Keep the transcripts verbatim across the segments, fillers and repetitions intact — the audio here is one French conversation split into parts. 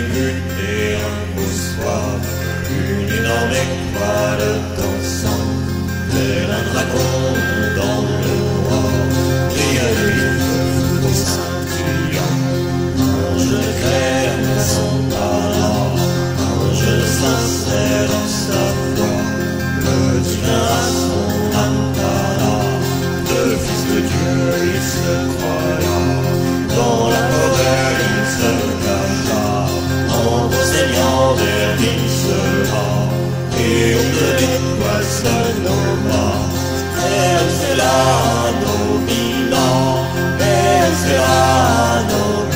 débuter un beau soir, une énorme étoile dansant, tel un dragon dans le noir, et à lui au scintillant. Ange clair sont par là, ange sincère dans sa voix, le divin à son âme tala, de fils de Dieu il se croya, dans la forêt il se cacha, en enseignant vers il sera, et on de l'étoile se nomma, elle sera nomina, elle sera nomina.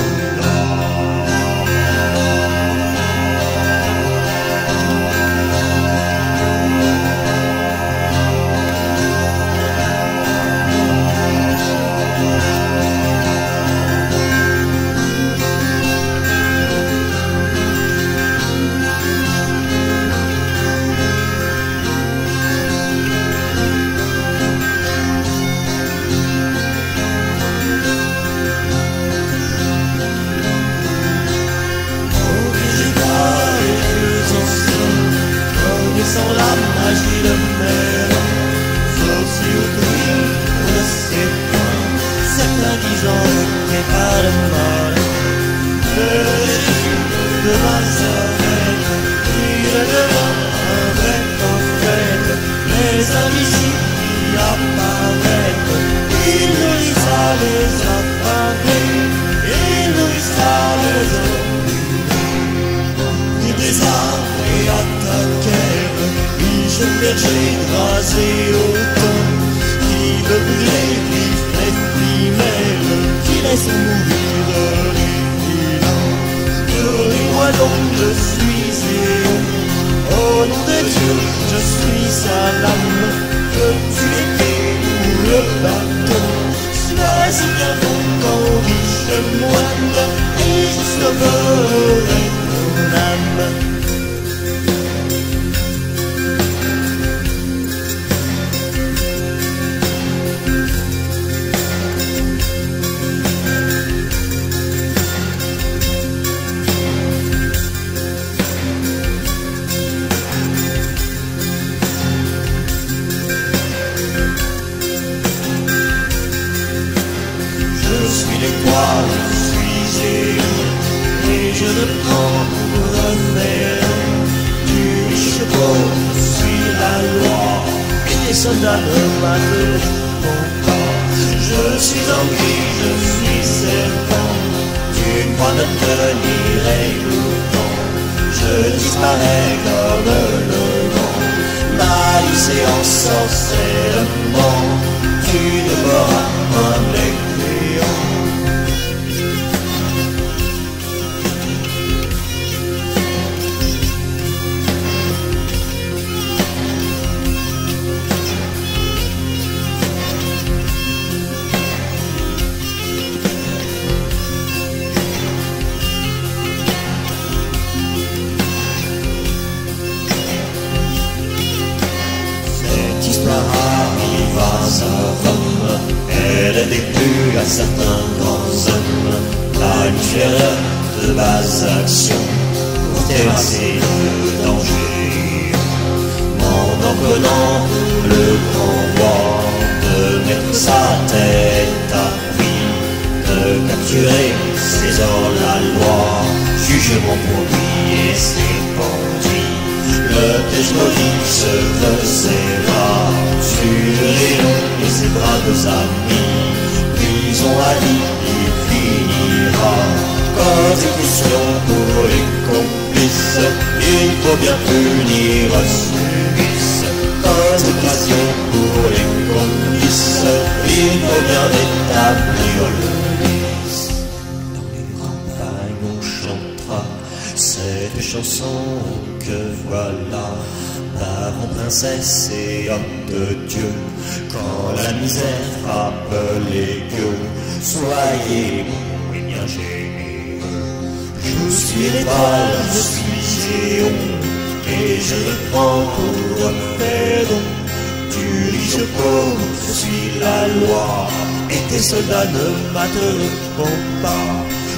Sans la magie de mer, sorcier ou druide, on ne sait point. Certains disant qu'il n'y a pas de mal. Le Jésus de Nazareth, il est devant un vrai prophète. Les invisibles qui apparaissent, il nourrissa les affamés, il nourrissa les hommes. Il désarme et attaquait. Je berger rasé au temps, qui veut brûler, qui fait primaire, qui laisse mourir de l'évidence. Donnez-moi donc, je suis Zéon, au nom de Dieu, je suis sa lame, que tu l'épée ou le bâton, cela est si bien bon qu'en riche moine, et je sauverai ton âme. Je suis Zéon, et je ne prends pour remède. Du riche pauvre, je suis la loi, et les soldats ne m'atteindront pas. Je suis anguille, je suis serpent, tu crois me tenir écoutant. Je disparais comme le vent, malice et ensorcellement, tu dévoras un mécréant. Elle déplut à certains grands hommes à une fureur de basse action pour terrasser le danger. M'en le grand roi de mettre sa tête à prix, de capturer ses hors la loi, jugement pour lui et ses bandits. Le Thesmodie se resserra sur les et ses braves amis, prison à vie, il finira. Cause et question pour les complices, il faut bien punir Suisse. Cause et question pour les complices, il faut bien rétablir le vice. Dans les campagnes on chantera cette chanson que voilà, parents, princesses et hommes de Dieu, quand la misère frappe les gueux, soyez bons et bien généreux. Je suis l'étoile, je suis Zéon, et je le prends pour fédon. Du riche au pauvre, je suis la loi, et tes soldats ne m'atteindront pas.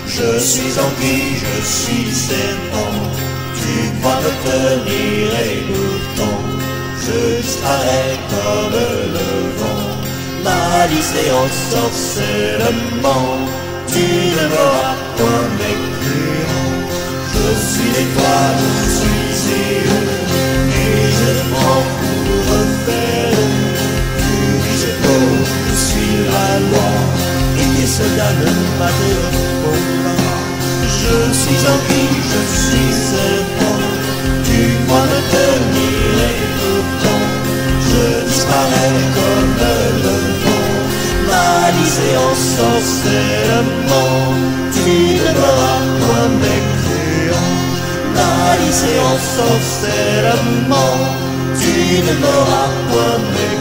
Je suis anguille, je suis serpent. Tu crois me tenir et pourtant je disparais comme le vent. Malice et ensorcellement, tu ne m'auras point mécréant. Je suis l'étoile, je suis Zéro, et je te prends pour refaire. Oui, je cours, je suis la loi, et tes soldats ne m'atteindront pas. Je suis anguille, je suis serpent. Tu crois me tenir et pourtant je disparais comme le vent. Malice et ensorcellement, tu ne m'auras point mécréant. Malice et ensorcellement, tu ne m'auras point mécréant.